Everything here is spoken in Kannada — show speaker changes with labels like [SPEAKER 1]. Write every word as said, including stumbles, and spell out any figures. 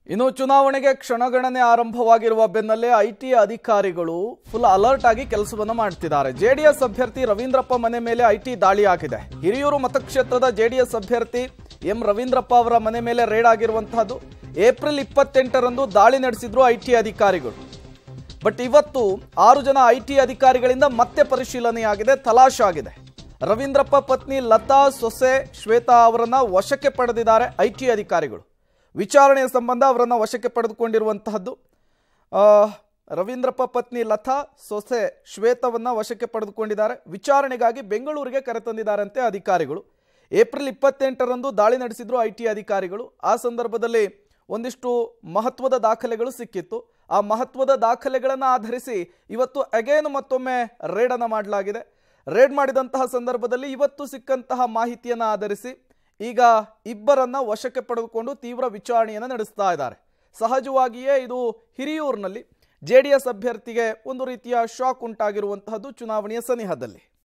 [SPEAKER 1] ಇನ್ನು ಚುನಾವಣೆಗೆ ಕ್ಷಣಗಣನೆ ಆರಂಭವಾಗಿರುವ ಬೆನ್ನಲ್ಲೇ ಐಟಿ ಅಧಿಕಾರಿಗಳು ಫುಲ್ ಅಲರ್ಟ್ ಆಗಿ ಕೆಲಸವನ್ನ ಮಾಡ್ತಿದ್ದಾರೆ. ಜೆಡಿಎಸ್ ಅಭ್ಯರ್ಥಿ ರವೀಂದ್ರಪ್ಪ ಮನೆ ಮೇಲೆ ಐಟಿ ದಾಳಿ ಆಗಿದೆ. ಹಿರಿಯೂರು ಮತಕ್ಷೇತ್ರದ ಜೆಡಿಎಸ್ ಅಭ್ಯರ್ಥಿ ಎಂ ರವೀಂದ್ರಪ್ಪ ಅವರ ಮನೆ ಮೇಲೆ ರೇಡ್ ಆಗಿರುವಂತಹದ್ದು. ಏಪ್ರಿಲ್ ಇಪ್ಪತ್ತೆಂಟರಂದು ದಾಳಿ ನಡೆಸಿದ್ರು ಐಟಿ ಅಧಿಕಾರಿಗಳು. ಬಟ್ ಇವತ್ತು ಆರು ಜನ ಐಟಿ ಅಧಿಕಾರಿಗಳಿಂದ ಮತ್ತೆ ಪರಿಶೀಲನೆಯಾಗಿದೆ, ತಲಾಶಾಗಿದೆ. ರವೀಂದ್ರಪ್ಪ ಪತ್ನಿ ಲತಾ, ಸೊಸೆ ಶ್ವೇತಾ ಅವರನ್ನ ವಶಕ್ಕೆ ಪಡೆದಿದ್ದಾರೆ ಐಟಿ ಅಧಿಕಾರಿಗಳು. ವಿಚಾರಣೆಯ ಸಂಬಂಧ ಅವರನ್ನು ವಶಕ್ಕೆ ಪಡೆದುಕೊಂಡಿರುವಂತಹದ್ದು. ರವೀಂದ್ರಪ್ಪ ಪತ್ನಿ ಲತಾ, ಸೊಸೆ ಶ್ವೇತವನ್ನ ವಶಕ್ಕೆ ಪಡೆದುಕೊಂಡಿದ್ದಾರೆ. ವಿಚಾರಣೆಗಾಗಿ ಬೆಂಗಳೂರಿಗೆ ಕರೆತಂದಿದ್ದಾರಂತೆ ಅಧಿಕಾರಿಗಳು. ಏಪ್ರಿಲ್ ಇಪ್ಪತ್ತೆಂಟರಂದು ದಾಳಿ ನಡೆಸಿದ್ರು ಐಟಿ ಅಧಿಕಾರಿಗಳು. ಆ ಸಂದರ್ಭದಲ್ಲಿ ಒಂದಿಷ್ಟು ಮಹತ್ವದ ದಾಖಲೆಗಳು ಸಿಕ್ಕಿತ್ತು. ಆ ಮಹತ್ವದ ದಾಖಲೆಗಳನ್ನು ಆಧರಿಸಿ ಇವತ್ತು ಅಗೇನ್ ಮತ್ತೊಮ್ಮೆ ರೇಡನ್ನು ಮಾಡಲಾಗಿದೆ. ರೇಡ್ ಮಾಡಿದಂತಹ ಸಂದರ್ಭದಲ್ಲಿ ಇವತ್ತು ಸಿಕ್ಕಂತಹ ಮಾಹಿತಿಯನ್ನು ಆಧರಿಸಿ ಈಗ ಇಬ್ಬರನ್ನ ವಶಕ್ಕೆ ಪಡೆದುಕೊಂಡು ತೀವ್ರ ವಿಚಾರಣೆಯನ್ನು ನಡೆಸ್ತಾ ಇದ್ದಾರೆ. ಸಹಜವಾಗಿಯೇ ಇದು ಹಿರಿಯೂರಿನಲ್ಲಿ ಜೆಡಿಎಸ್ ಅಭ್ಯರ್ಥಿಗೆ ಒಂದು ರೀತಿಯ ಶಾಕ್ ಉಂಟಾಗಿರುವಂತಹದ್ದು ಚುನಾವಣೆಯ ಸನಿಹದಲ್ಲಿ.